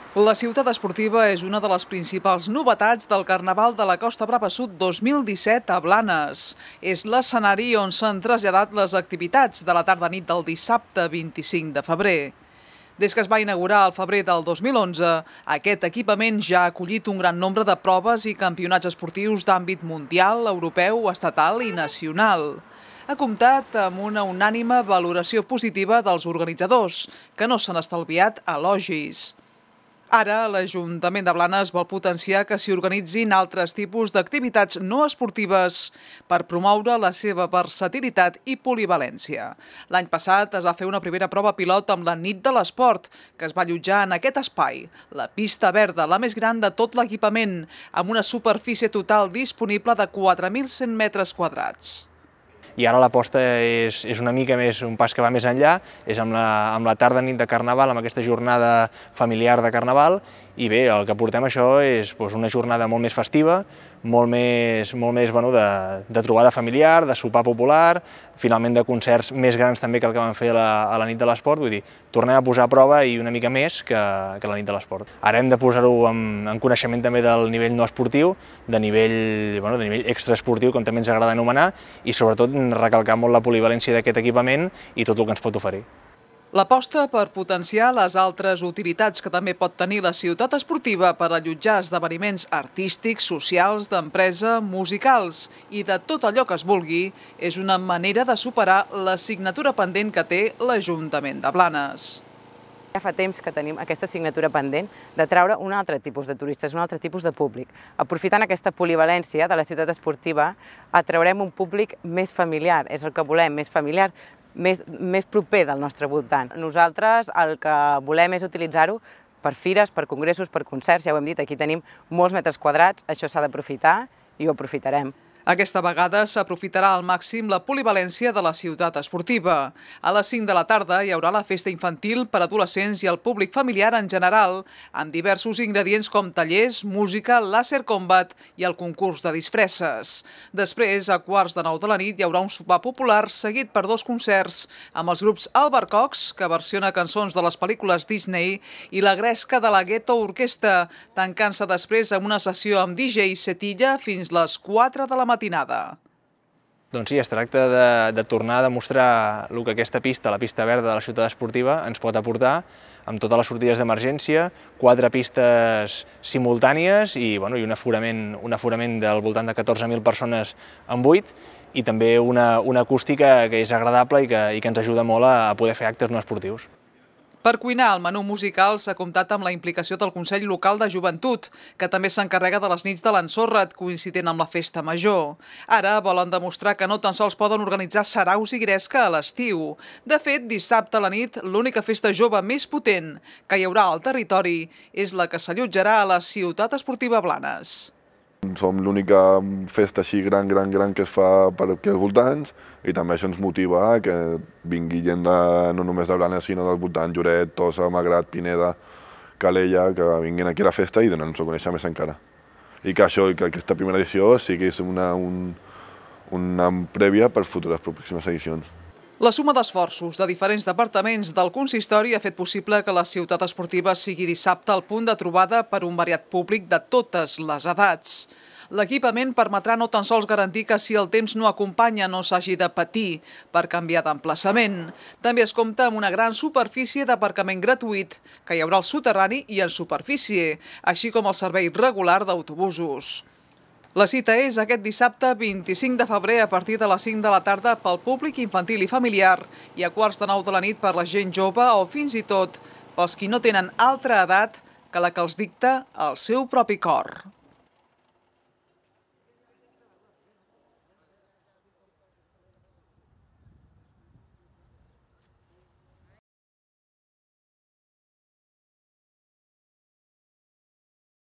La ciutat esportiva és una de les principals novetats del Carnaval de la Costa Brava Sud 2017 a Blanes. És l'escenari on s'han traslladat les activitats de la tarda-nit del dissabte 25 de febrer. Des que es va inaugurar al febrer del 2011, aquest equipament ja ha acollit un gran nombre de proves i campionats esportius d'àmbit mundial, europeu, estatal i nacional. Ha comptat amb una unànime valoració positiva dels organitzadors, que no s'han estalviat elogis. Ara, l'Ajuntament de Blanes vol potenciar que s'hi organitzin altres tipus d'activitats no esportives per promoure la seva versatilitat i polivalència. L'any passat es va fer una primera prova pilot amb la Nit de l'Esport, que es va allotjar en aquest espai, la pista verda, la més gran de tot l'equipament, amb una superfície total disponible de 4.100 metres quadrats. I ara l'aposta és una mica més, un pas que va més enllà, és amb la tarda-nit de Carnaval, amb aquesta jornada familiar de Carnaval, i bé, el que portem això és una jornada molt més festiva, molt més de trobada familiar, de sopar popular, finalment de concerts més grans també que el que vam fer a la nit de l'esport, vull dir, tornem a posar a prova i una mica més que la nit de l'esport. Ara hem de posar-ho en coneixement també del nivell no esportiu, de nivell extraesportiu, com també ens agrada anomenar, i sobretot recalcar molt la polivalència d'aquest equipament i tot el que ens pot oferir. L'aposta per potenciar les altres utilitats que també pot tenir la ciutat esportiva per allotjar esdeveniments artístics, socials, d'empresa, musicals i de tot allò que es vulgui és una manera de superar l'assignatura pendent que té l'Ajuntament de Blanes. Ja fa temps que tenim aquesta assignatura pendent de traure un altre tipus de turistes, un altre tipus de públic. Aprofitant aquesta polivalència de la ciutat esportiva, atraurem un públic més familiar, és el que volem, més familiar, més proper del nostre voltant. Nosaltres el que volem és utilitzar-ho per fires, per congressos, per concerts, ja ho hem dit, aquí tenim molts metres quadrats, això s'ha d'aprofitar i ho aprofitarem. Aquesta vegada s'aprofitarà al màxim la polivalència de la ciutat esportiva. A les 5 de la tarda hi haurà la festa infantil per adolescents i el públic familiar en general, amb diversos ingredients com tallers, música, làser combat i el concurs de disfresses. Després, a 8:45 de la nit, hi haurà un sopar popular seguit per 2 concerts amb els grups Albercocs, que versiona cançons de les pel·lícules Disney, i la Gresca de la Ghetto Orquestra, tancant-se després amb una sessió amb DJ Setilla fins les 4 de la matinada. Doncs sí, es tracta de tornar a demostrar el que aquesta pista, la pista verda de la ciutat esportiva, ens pot aportar amb totes les sortides d'emergència, 4 pistes simultànies i un aforament del voltant de 14.000 persones en 8 i també una acústica que és agradable i que ens ajuda molt a poder fer actes no esportius. Per cuinar el menú musical s'ha comptat amb la implicació del Consell Local de Joventut, que també s'encarrega de les nits de l'Ensorrat, coincident amb la Festa Major. Ara volen demostrar que no tan sols poden organitzar saraus i gresca a l'estiu. De fet, dissabte a la nit, l'única festa jove més potent que hi haurà al territori és la que s'allotjarà a la ciutat esportiva Blanes. Som l'única festa així gran que es fa per aquí als voltants i també això ens motiva a que vingui gent no només de Blanes sinó dels voltants, Lloret, Tossa, Magrat, Pineda, Calella, que vinguin aquí a la festa i donen-nos a conèixer més encara. I que aquesta primera edició sigui una prèvia per futures pròximes edicions. La suma d'esforços de diferents departaments del consistori ha fet possible que la ciutat esportiva sigui dissabte el punt de trobada per un variat públic de totes les edats. L'equipament permetrà no tan sols garantir que si el temps no acompanya no s'hagi de patir per canviar d'emplaçament. També es compta amb una gran superfície d'aparcament gratuït que hi haurà al soterrani i en superfície, així com el servei regular d'autobusos. La cita és aquest dissabte 25 de febrer a partir de les 5 de la tarda pel públic infantil i familiar i a 8:45 de la nit per la gent jove o fins i tot pels qui no tenen altra edat que la que els dicta el seu propi cor.